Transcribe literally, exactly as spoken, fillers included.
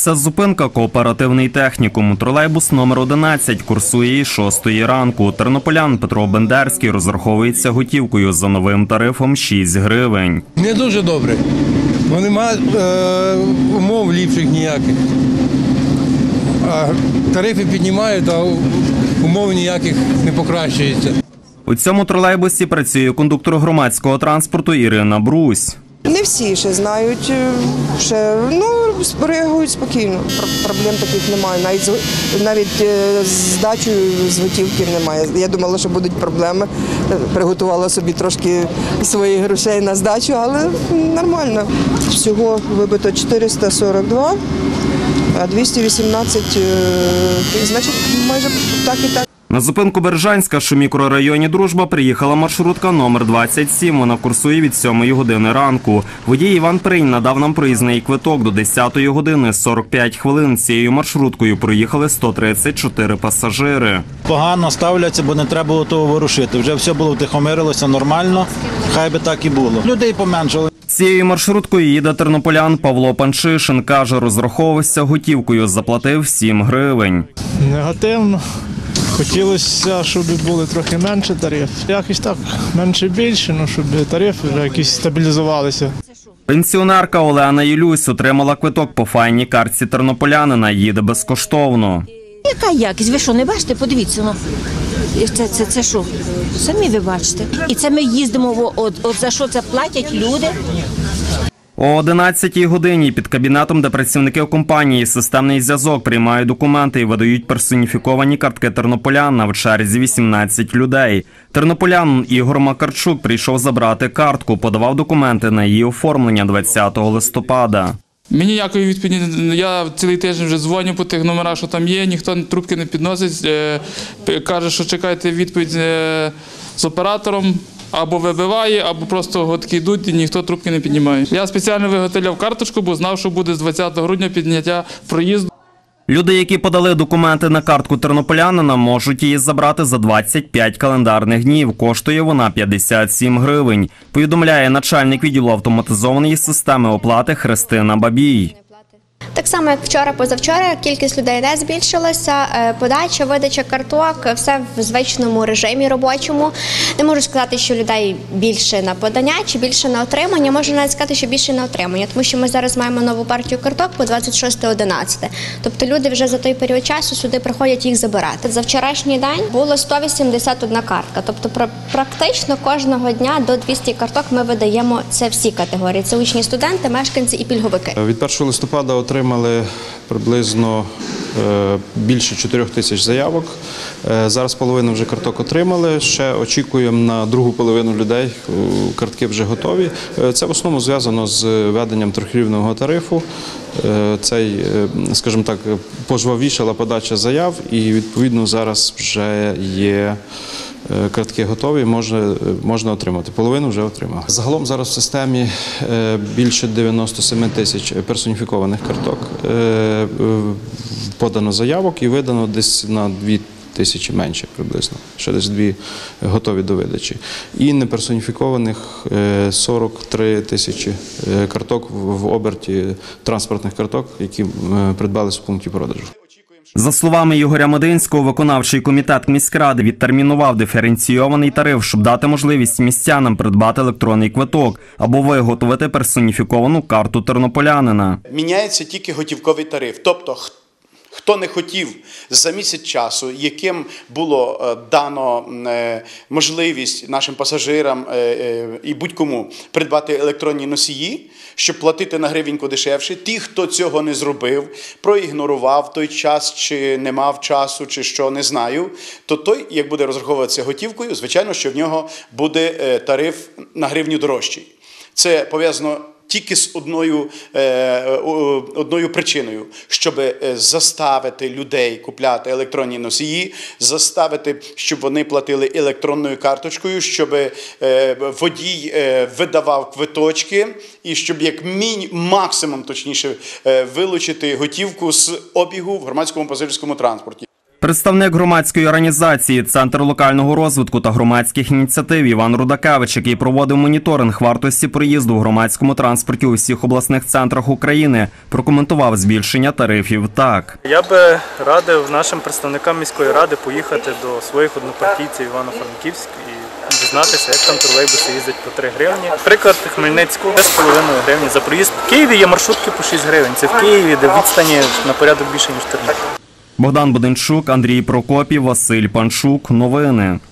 Це зупинка кооперативний технікум. Тролейбус номер одинадцять курсує із шостої ранку. Тернополян Петро Бендерський розраховується готівкою за новим тарифом шість гривень. Не дуже добре, бо немає е, умов ліпших ніяких. А тарифи піднімають, а умов ніяких не покращується. У цьому тролейбусі працює кондуктор громадського транспорту Ірина Брусь. Не всі ще знають, ще, ну, реагують спокійно, проблем таких немає, навіть, навіть з здачею з готівки немає. Я думала, що будуть проблеми, приготувала собі трошки своїх грошей на здачу, але нормально. Всього вибито чотириста сорок два, а двісті вісімнадцять, значить, майже так і так. На зупинку Бережанська, що в мікрорайоні Дружба, приїхала маршрутка номер двадцять сім. Вона курсує від сьомої години ранку. Водій Іван Принь надав нам проїзний квиток до десятої години сорок п'ять хвилин. Цією маршруткою проїхали сто тридцять чотири пасажири. Погано ставляться, бо не треба було того ворушити. Вже все було втихомирилося нормально, хай би так і було. Людей поменшало. Цією маршруткою їде тернополян Павло Панчишин. Каже, розраховувався готівкою, заплатив сім гривень. Негативно. Хотілося, щоб були трохи менше тариф. Якось так, менше-більше, ну, щоб тарифи вже якісь стабілізувалися. Пенсіонерка Олена Ілюсь отримала квиток по файній картці тернополянина. Їде безкоштовно. Яка якість? Ви що, не бачите? Подивіться. Ну. Це, це, це що? Самі ви бачите. І це ми їздимо, от, от за що це платять люди. О одинадцятій годині під кабінетом, де працівники компанії «Системний зв'язок» приймають документи і видають персоніфіковані картки тернополян, на в черзі вісімнадцять людей. Тернополянин Ігор Макарчук прийшов забрати картку, подавав документи на її оформлення двадцятого листопада. Мені ніякої відповіді, я цілий тиждень вже дзвоню по тих номерах, що там є, ніхто трубки не підносить, каже, що чекайте відповідь з оператором. Або вибиває, або просто готки йдуть і ніхто трубки не піднімає. Я спеціально виготовляв карточку, бо знав, що буде з двадцятого грудня підняття проїзду. Люди, які подали документи на картку тернополянина, можуть її забрати за двадцять п'ять календарних днів. Коштує вона п'ятдесят сім гривень. Повідомляє начальник відділу автоматизованої системи оплати Христина Бабій. Так само, як вчора-позавчора, кількість людей не збільшилася, подача, видача карток, все в звичному режимі робочому. Не можу сказати, що людей більше на подання чи більше на отримання, можу навіть сказати, що більше на отримання, тому що ми зараз маємо нову партію карток по двадцять шосте одинадцяте. Тобто люди вже за той період часу сюди приходять їх забирати. За вчорашній день було сто вісімдесят одна картка, тобто практично кожного дня до двохсот карток ми видаємо, це всі категорії, це учні, студенти, мешканці і пільговики. Від першого листопада отримали приблизно більше чотирьох тисяч заявок. Зараз половину вже карток отримали, ще очікуємо на другу половину людей, картки вже готові. Це в основному зв'язано з введенням трьохрівневого тарифу. Цей, скажімо так, пожвавішала подача заяв і відповідно зараз вже є картки готові, можна, можна отримати. Половину вже отримав. Загалом зараз в системі більше дев'яноста семи тисяч персоніфікованих карток. Подано заявок і видано десь на дві тисячі менше приблизно. Ще десь дві готові до видачі. І неперсоніфікованих сорок три тисячі карток в оберті транспортних карток, які придбались в пункті продажу. За словами Ігоря Мединського, виконавчий комітет міськради відтермінував диференційований тариф, щоб дати можливість містянам придбати електронний квиток або виготовити персоніфіковану карту тернополянина. Міняється тільки готівковий тариф, тобто хто не хотів за місяць часу, яким було дано можливість нашим пасажирам і будь-кому придбати електронні носії, щоб платити на гривеньку дешевше, ті, хто цього не зробив, проігнорував той час, чи не мав часу, чи що, не знаю, то той, як буде розраховуватися готівкою, звичайно, що в нього буде тариф на гривню дорожчий. Це пов'язано тільки з одною, одною причиною, щоб заставити людей купляти електронні носії, заставити, щоб вони платили електронною карточкою, щоб водій видавав квиточки і щоб як максимум, точніше, вилучити готівку з обігу в громадському пасажирському транспорті. Представник громадської організації «Центр локального розвитку та громадських ініціатив» Іван Рудакевич, який проводив моніторинг вартості проїзду в громадському транспорті у всіх обласних центрах України, прокоментував збільшення тарифів так. Я би радив нашим представникам міської ради поїхати до своїх однопартійців Івано-Франківськ і дізнатися, як там тролейбуси їздять по три гривні. Приклад Хмельницького – три з половиною гривні за проїзд. В Києві є маршрутки по шість гривень. Це в Києві, де відстані на порядок більше, ніж в Тернополі. Богдан Буденчук, Андрій Прокопів, Василь Панчук. Новини.